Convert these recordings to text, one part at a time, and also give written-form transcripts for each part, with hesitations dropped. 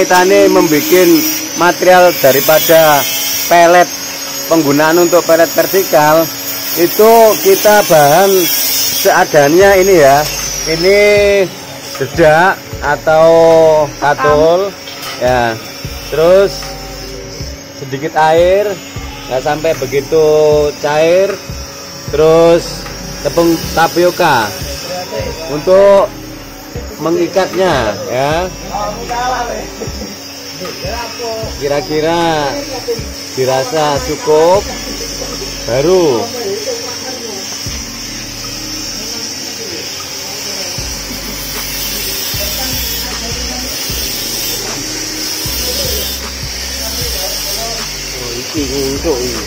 kaitannya membuat material daripada pelet, penggunaan untuk pelet vertikal itu kita bahan seadanya ini ya. Ini dedak atau katul ya, terus sedikit air, nggak sampai begitu cair, terus tepung tapioka untuk mengikatnya ya. Kira-kira dirasa cukup, baru untuk ini.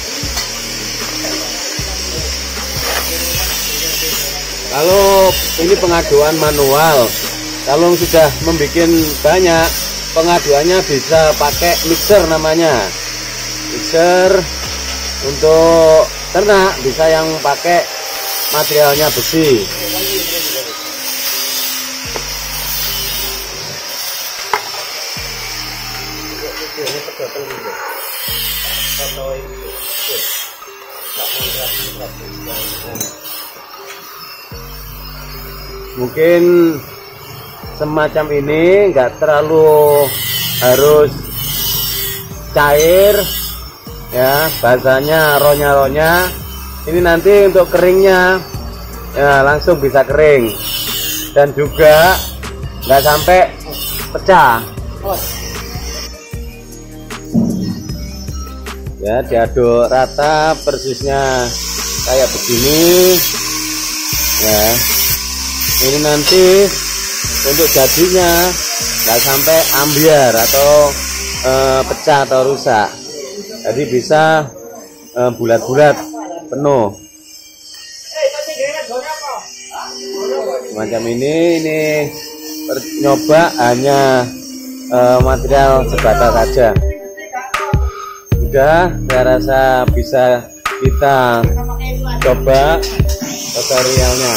Kalau ini pengaduan manual, kalau sudah membuat banyak, pengaduannya bisa pakai mixer namanya. Mixer untuk ternak bisa yang pakai materialnya besi. Mungkin semacam ini, nggak terlalu harus cair ya, bahasanya ronya-ronya. Ini nanti untuk keringnya ya langsung bisa kering, dan juga nggak sampai pecah ya. Diaduk rata persisnya kayak begini ya. Ini nanti untuk jadinya nggak sampai ambiar atau pecah atau rusak, jadi bisa bulat-bulat penuh macam ini. Nyoba hanya material sebatas saja, sudah saya rasa bisa kita coba tutorialnya.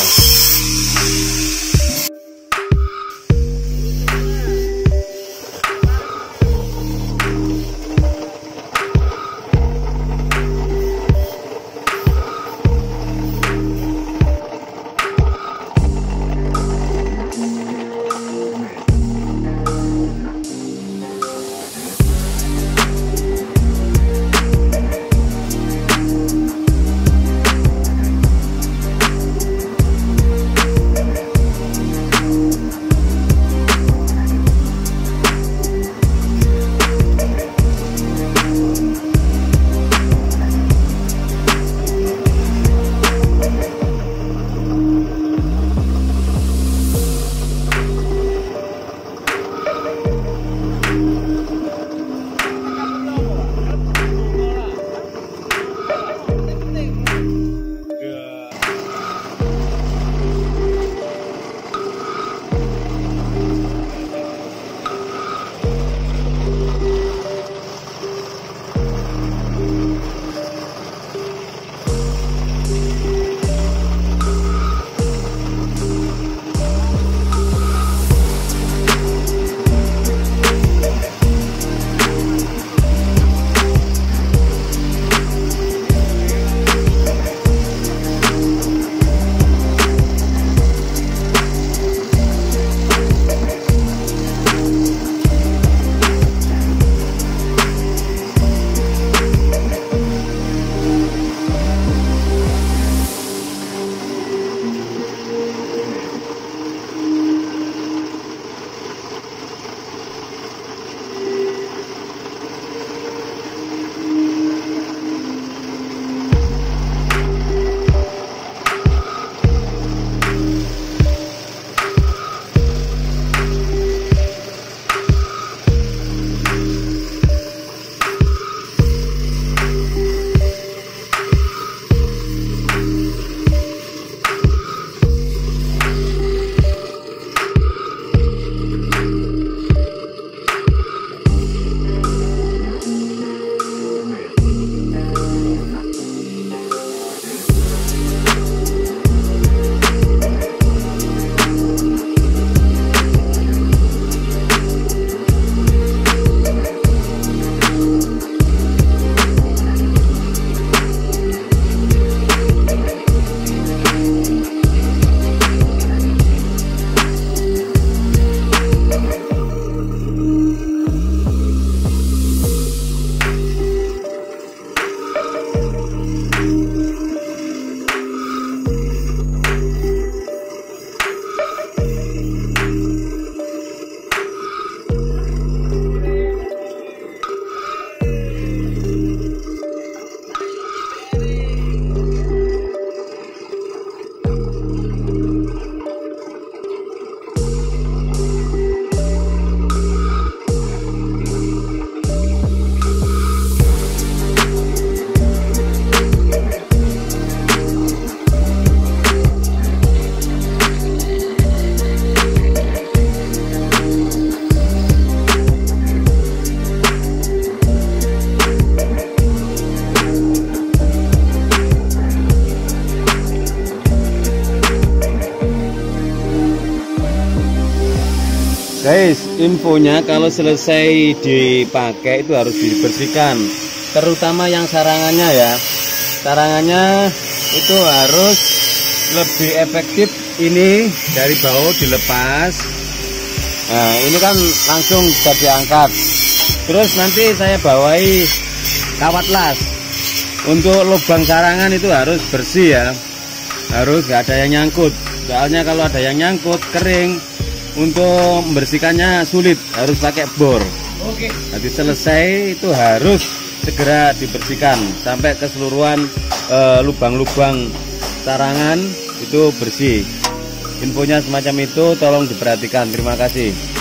Guys, infonya kalau selesai dipakai itu harus dibersihkan, terutama yang sarangannya ya. Sarangannya itu harus lebih efektif, ini dari bawah dilepas. Nah, ini kan langsung bisa diangkat. Terus nanti saya bawai kawat las. Untuk lubang sarangan itu harus bersih ya, harus nggak ada yang nyangkut. Soalnya kalau ada yang nyangkut kering, untuk membersihkannya sulit, harus pakai bor. Oke. Nanti selesai itu harus segera dibersihkan sampai keseluruhan lubang-lubang sarangan itu bersih. Infonya semacam itu, tolong diperhatikan. Terima kasih.